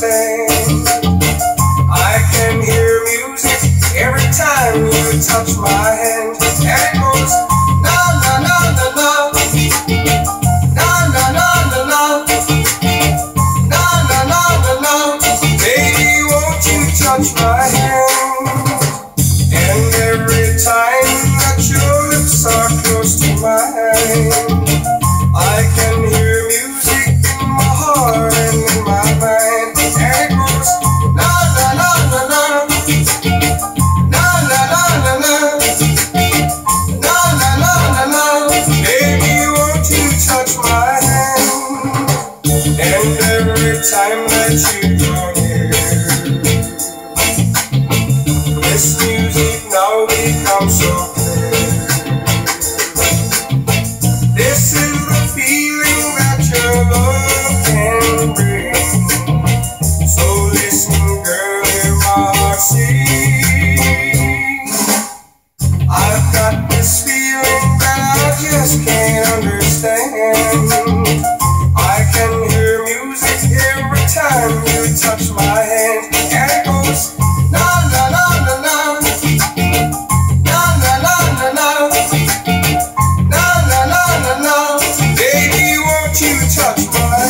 understand. I can hear music every time you touch my hand, and it goes na na na na na, na na na na na, na na na na na. Baby, won't you touch my hand? And every time that your lips are close to mine, I can hear music in my heart and in my mind, and it goes na na na na na, na na na na na, na na na na na. Baby, won't you touch my hand? And every time that you draw near, this music now becomes so clear. This is the feeling that your love can bring. So listen, girl, hear my heart sing. I've got this feeling that I just can't understand. I can hear music every time you touch my hand, and it goes na na na na na, na na na na na, na na na na na. Baby, won't you touch my